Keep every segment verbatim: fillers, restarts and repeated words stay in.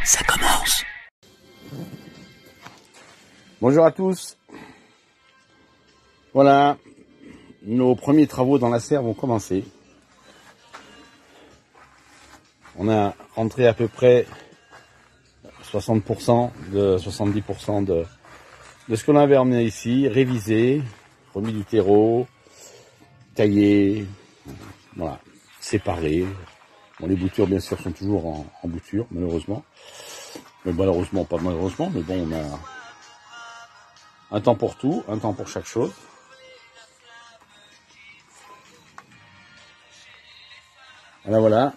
ça commence. Bonjour à tous. Voilà, nos premiers travaux dans la serre vont commencer. On a rentré à peu près soixante pour cent, de soixante-dix pour cent de, de ce qu'on avait emmené ici, révisé, remis du terreau, taillé, voilà, séparé. Bon, les boutures, bien sûr, sont toujours en, en bouture, malheureusement. Mais malheureusement, pas malheureusement, mais bon, on a un temps pour tout, un temps pour chaque chose. Voilà, voilà.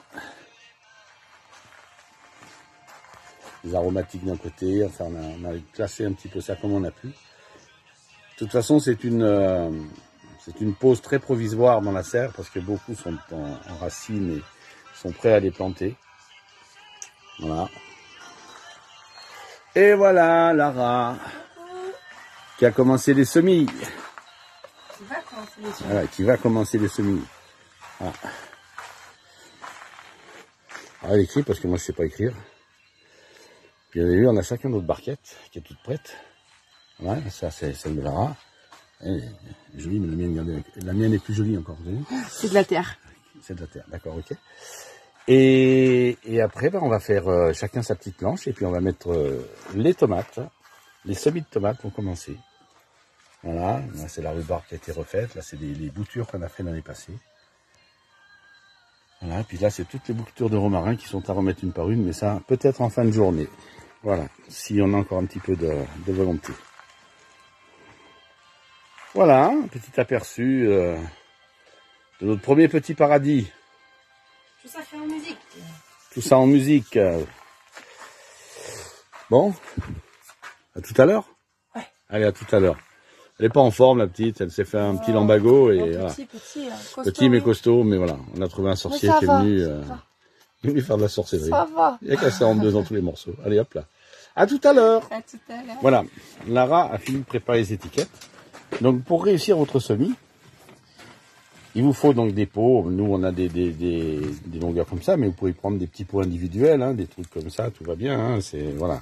Les aromatiques d'un côté, enfin, on a, on a classé un petit peu ça comme on a pu. De toute façon, c'est une, euh, c'est une pause très provisoire dans la serre parce que beaucoup sont en, en racines et sont prêts à les planter. Voilà. Et voilà Lara qui a commencé les semis. Qui va commencer les semis. Voilà, qui va commencer les semis. Voilà. Alors, elle écrit parce que moi je sais pas écrire. Puis vous avez vu, on a chacun notre barquette qui est toute prête. Voilà, ça c'est celle de Lara. Elle est jolie, mais la mienne, regardez, la mienne est plus jolie encore. Vous avez vu ? C'est de la terre. C'est de la terre, d'accord, ok. Et, et après, ben, on va faire euh, chacun sa petite planche et puis on va mettre euh, les tomates. Les semis de tomates vont commencer. Voilà, là c'est la rhubarbe qui a été refaite. Là c'est les, les boutures qu'on a fait l'année passée. Voilà, puis là c'est toutes les boutures de romarin qui sont à remettre une par une, mais ça peut-être en fin de journée. Voilà, si on a encore un petit peu de, de volonté. Voilà, un petit aperçu euh, de notre premier petit paradis. Tout ça fait en musique. Tout ça en musique. Bon, à tout à l'heure. Ouais. Allez, à tout à l'heure. Elle n'est pas en forme, la petite. Elle s'est fait un petit lambago. Et, petit, voilà. petit, petit, euh, costaud, Petit mais oui. costaud, mais voilà. On a trouvé un sorcier ça qui est va, venu, ça euh, va. venu faire de la sorcellerie. Ça va. Il a cassé en deux dans tous les morceaux. Allez, hop là. À tout à l'heure. À tout à l'heure. Voilà. Lara a fini de préparer les étiquettes. Donc, pour réussir votre semis, il vous faut donc des pots. Nous, on a des, des, des, des longueurs comme ça, mais vous pouvez prendre des petits pots individuels, hein, des trucs comme ça, tout va bien. Hein, c'est voilà.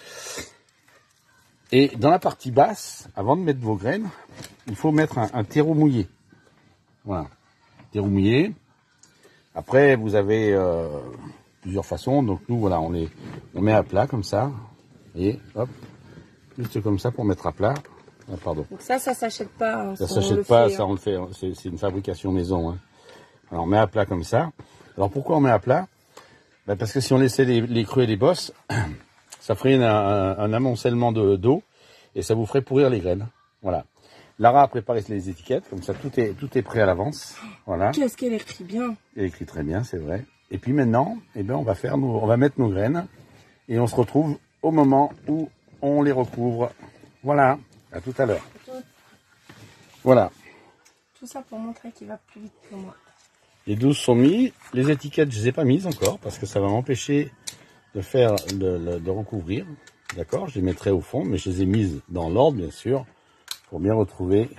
Et dans la partie basse, avant de mettre vos graines, il faut mettre un, un terreau mouillé. Voilà, terreau mouillé. Après, vous avez euh, plusieurs façons. Donc nous, voilà, on les, on met à plat comme ça, et hop, juste comme ça pour mettre à plat. Ah, pardon. Donc ça, ça s'achète pas. Hein, Ça on s'achète le pas, fait, ça hein. on le fait, c'est c'est une fabrication maison. Hein. Alors on met à plat comme ça. Alors pourquoi on met à plat? Ben parce que si on laissait les, les creux et les bosses, ça ferait un, un, un amoncellement de d'eau et ça vous ferait pourrir les graines. Voilà. Lara a préparé les étiquettes, comme ça tout est tout est prêt à l'avance. Voilà. Qu'est-ce qu'elle écrit bien. Elle écrit très bien, c'est vrai. Et puis maintenant, eh ben on va faire nos, on va mettre nos graines et on se retrouve au moment où on les recouvre. Voilà. À tout à l'heure. Voilà. Tout ça pour montrer qu'il va plus vite que moi. Les douze sont mis. Les étiquettes, je les ai pas mises encore parce que ça va m'empêcher de faire, de, de, de recouvrir. D'accord? Je les mettrai au fond, mais je les ai mises dans l'ordre, bien sûr, pour bien retrouver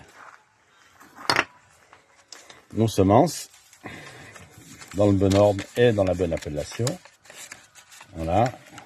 nos semences dans le bon ordre et dans la bonne appellation. Voilà.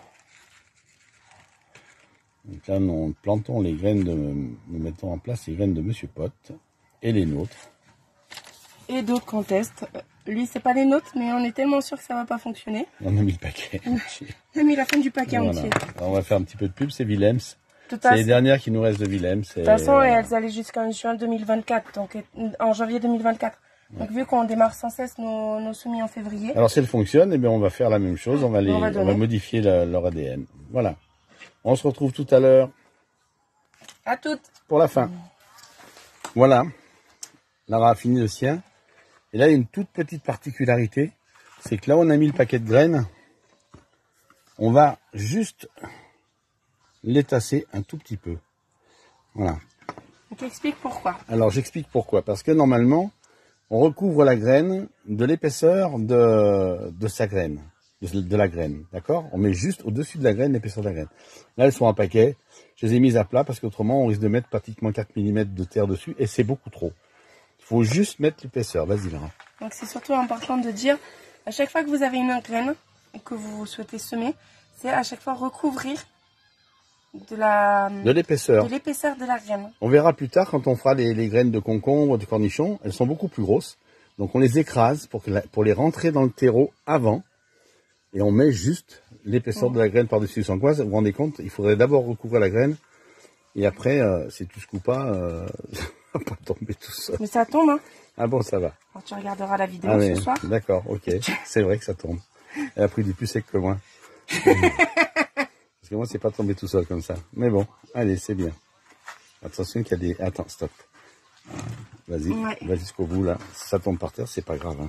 Donc là, nous plantons les graines de, nous mettons en place les graines de Monsieur Pot et les nôtres. Et d'autres contestent. Lui, c'est pas les nôtres, mais on est tellement sûr que ça va pas fonctionner. On a mis le paquet entier. On a mis la fin du paquet Voilà. entier. Alors, on va faire un petit peu de pub, c'est Willems. De toute C'est les façon, dernières qui nous restent de Willems. de toute façon, elles allaient jusqu'en juin deux mille vingt-quatre, donc en janvier deux mille vingt-quatre. Donc vu qu'on démarre sans cesse nos, nos semis en février. Alors si elles fonctionnent, eh bien, on va faire la même chose, on va, les, On va on va donner. modifier la- leur A D N. Voilà. On se retrouve tout à l'heure À toutes. pour la fin. Voilà. Lara a fini le sien. Et là, il y a une toute petite particularité, c'est que là où on a mis le paquet de graines, on va juste l'étasser un tout petit peu. Voilà. Donc explique pourquoi. Alors j'explique pourquoi. Parce que normalement, on recouvre la graine de l'épaisseur de, de sa graine, de, de la graine, d'accord? On met juste au-dessus de la graine l'épaisseur de la graine. Là, elles sont en paquet. Je les ai mises à plat parce qu'autrement, on risque de mettre pratiquement quatre millimètres de terre dessus et c'est beaucoup trop. Il faut juste mettre l'épaisseur. Vas-y, Lara. Donc c'est surtout important de dire, à chaque fois que vous avez une graine et que vous souhaitez semer, c'est à chaque fois recouvrir de la De l'épaisseur. de l'épaisseur de la graine. On verra plus tard quand on fera les, les graines de concombre, de cornichon. Elles sont beaucoup plus grosses. Donc on les écrase pour, que la, pour les rentrer dans le terreau avant. Et on met juste l'épaisseur mmh. de la graine par-dessus. Sans quoi, vous vous rendez compte, il faudrait d'abord recouvrir la graine. Et après, euh, si tu secoues pas, euh, ça va pas tomber tout seul. Mais ça tombe, hein. Ah bon, ça va. Alors, tu regarderas la vidéo ah, ce mais, soir. D'accord, ok. C'est vrai que ça tombe. Elle a pris du plus sec que moi. Parce que moi, c'est pas tombé tout seul comme ça. Mais bon, allez, c'est bien. Attention qu'il y a des... Attends, stop. Vas-y, ouais. Va jusqu'au bout, là. Si ça tombe par terre, c'est pas grave. Hein.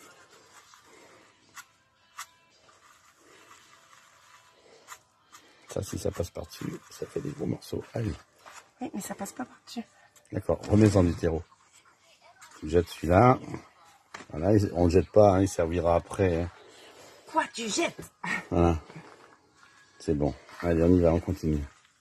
Ça, si ça passe par-dessus, ça fait des gros morceaux. Allez. Oui, mais ça passe pas par-dessus. D'accord, remets-en du terreau. Tu jettes celui-là. Voilà, on ne jette pas, hein, il servira après. Hein. Quoi, tu jettes? Voilà. C'est bon. Allez, on y va, on continue.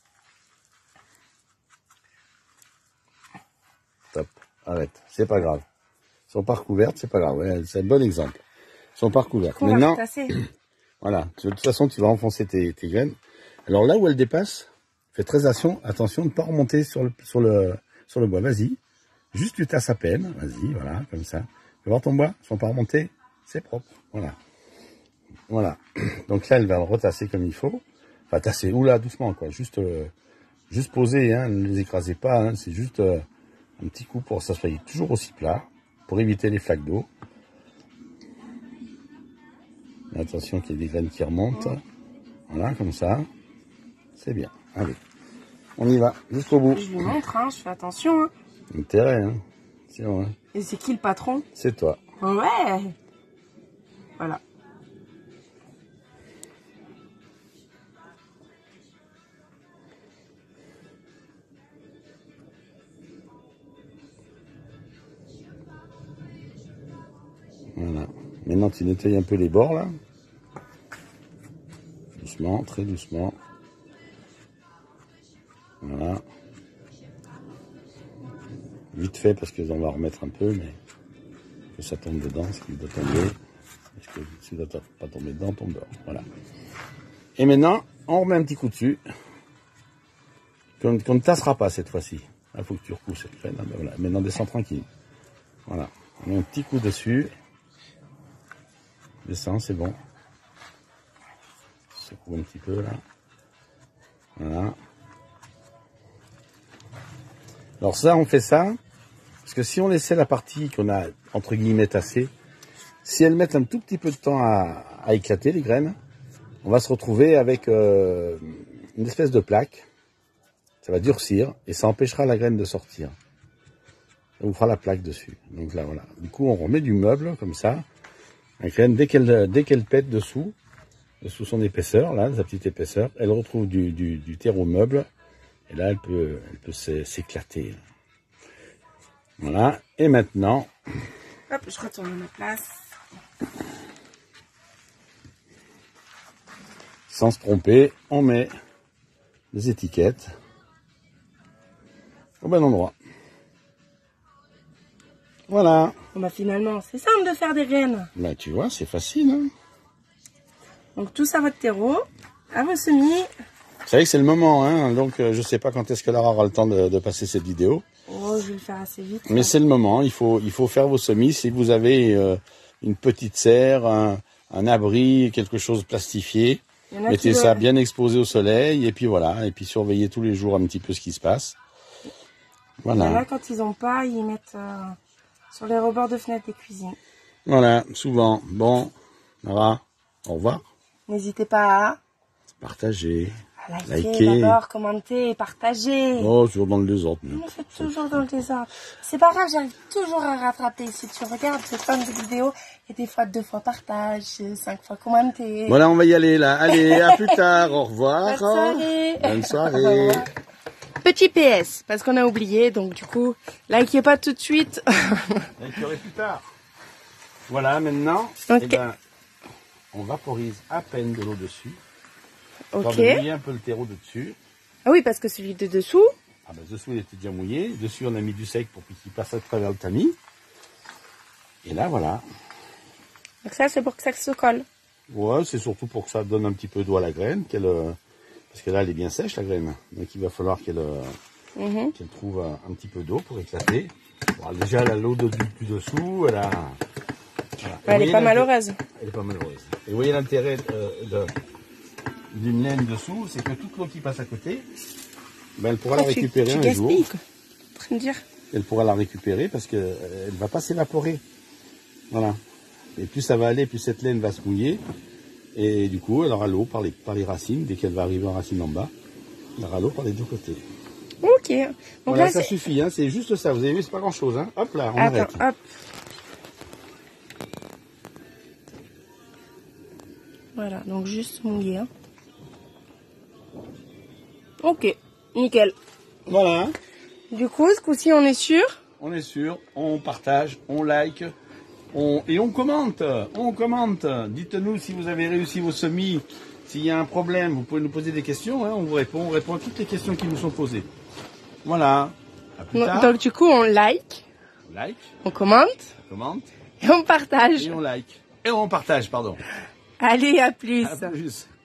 Top. Arrête. C'est pas grave. Ils sont pas recouvertes, c'est pas grave. Ouais, c'est un bon exemple. Ils sont pas recouvertes. Maintenant, voilà. De toute façon, tu vas enfoncer tes, tes graines. Alors là où elles dépassent, fais très attention, attention de ne pas remonter sur le, sur le, sur le bois. Vas-y. Juste tu tasses à peine. Vas-y, voilà, comme ça. Tu vas voir ton bois, ils sont pas remontés. C'est propre. Voilà. Voilà. Donc là, elle va le retasser comme il faut. Enfin, tasser, oula, doucement, quoi. Juste, euh, juste poser, hein. Ne les écrasez pas, hein. C'est juste euh, un petit coup pour que ça soit toujours aussi plat, pour éviter les flaques d'eau. Attention qu'il y ait des graines qui remontent. Voilà, comme ça. C'est bien. Allez. On y va, jusqu'au bout. Je lui montre, hein. Je fais attention, hein. Intérêt, hein. Bon, hein. Et c'est qui le patron? C'est toi. Ouais. Voilà. Voilà. Maintenant, tu nettoies un peu les bords, là. Doucement, très doucement. Voilà. Vite fait, parce qu'on va remettre un peu, mais que ça tombe dedans, ce qui doit tomber. Parce que si ça ne doit pas tomber dedans, tombe dehors. Voilà. Et maintenant, on remet un petit coup dessus. Qu'on qu'on ne tassera pas cette fois-ci. Il faut que tu repousses cette graine. Ben voilà. Maintenant, descends tranquille. Voilà. On met un petit coup dessus. Descends, c'est bon. Secoue un petit peu là. Voilà. Alors ça, on fait ça, parce que si on laissait la partie qu'on a, entre guillemets, tassée, si elles mettent un tout petit peu de temps à, à éclater, les graines, on va se retrouver avec euh, une espèce de plaque. Ça va durcir et ça empêchera la graine de sortir. Ça vous fera la plaque dessus. Donc là, voilà. Du coup, on remet du meuble, comme ça. La graine, dès qu'elle dès qu'elle pète dessous, sous son épaisseur, là, sa petite épaisseur, elle retrouve du, du, du terreau meuble. Et là, elle peut, elle peut s'éclater. Voilà. Et maintenant... Hop, je retourne à ma place. Sans se tromper, on met des étiquettes au bon endroit. Voilà. Bon bah finalement, c'est simple de faire des graines. Bah tu vois, c'est facile. Hein. Donc tout ça, votre terreau, à vos semis. Vous savez que c'est le moment, hein, donc euh, je sais pas quand est-ce que Lara aura le temps de, de passer cette vidéo. Oh, je vais le faire assez vite. Mais c'est le moment, il faut, il faut faire vos semis. Si vous avez euh, une petite serre, un, un abri, quelque chose plastifié, mettez ça doivent... bien exposé au soleil et puis voilà, et puis surveillez tous les jours un petit peu ce qui se passe. Voilà. Il y en a quand ils n'ont pas, ils mettent euh, sur les rebords de fenêtres des cuisines. Voilà, souvent. Bon, Lara, au revoir. N'hésitez pas à partager, à liker, liker. D'abord, commenter et partager. Oh, toujours dans le désordre. On fait toujours dans le désordre. C'est pas grave, j'arrive toujours à rattraper. Si tu regardes ce temps de vidéo, et des fois deux fois partage, cinq fois commenter. Voilà, on va y aller là. Allez, à plus tard. Au revoir. Bonne soirée. Bonne soirée. Petit P S, parce qu'on a oublié, donc du coup, likez pas tout de suite. Likez plus tard. Voilà, maintenant, okay. eh ben, on vaporise à peine de l'eau dessus. Ok. On va mouiller un peu le terreau de dessus. Ah oui, parce que celui de dessous. Ah ben, dessous, il était déjà mouillé. Dessus, on a mis du sec pour qu'il passe à travers le tamis. Et là, voilà. Donc ça, c'est pour que ça se colle. Ouais, c'est surtout pour que ça donne un petit peu d'eau à la graine, qu'elle, euh, parce que là elle est bien sèche la graine, donc il va falloir qu'elle euh, Mhm. qu'elle trouve un, un petit peu d'eau pour éclater. Bon, déjà elle a l'eau de, du, du dessous, elle a. Voilà. Elle est pas malheureuse. Elle est pas malheureuse. Et vous voyez l'intérêt euh, de- d'une laine dessous, c'est que toute l'eau qui passe à côté, ben, elle pourra Ah, la tu, récupérer tu un jour. gaspilles, quoi. En train de dire. Elle pourra la récupérer parce que euh, elle va pas s'évaporer. Voilà. Et plus ça va aller, plus cette laine va se mouiller. Et du coup, elle aura l'eau par les, par les racines. Dès qu'elle va arriver en racine en bas, elle aura l'eau par les deux côtés. Ok. Donc Voilà, là, ça c'est... suffit. Hein, c'est juste ça. Vous avez vu, c'est pas grand chose. Hein. Hop là, on Attends, arrête. hop. Voilà, donc juste mouiller. Hein. Ok, nickel. Voilà. Du coup, ce coup-ci, on est sûr. On est sûr. On partage, on like. On... Et on commente. On commente. Dites-nous si vous avez réussi vos semis. S'il y a un problème, vous pouvez nous poser des questions. Hein, on vous répond. On répond à toutes les questions qui nous sont posées. Voilà. À plus Donc, tard. donc, du coup, on like, On like, on commente on commente et on partage. et on like. Et on partage, pardon. Allez, à plus. À plus.